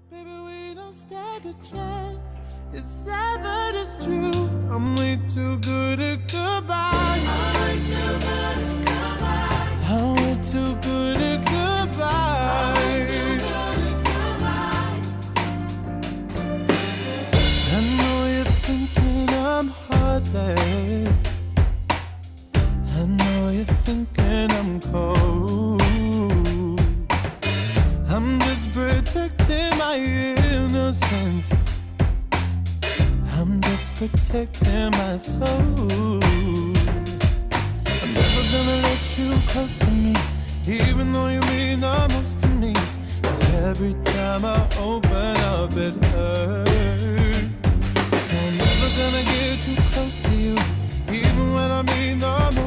Baby, we don't stand a chance. It's sad, but it's true. I'm way too good at goodbye. I'm way too good at goodbye. I know you're thinking I'm heartless. I know you're thinking I'm cold. I'm just protecting my innocence. I'm just protecting my soul. I'm never gonna let you close to me, even though you mean the most to me. 'Cause every time I open up it hurts. I'm never gonna get too close to you, even when I mean the most.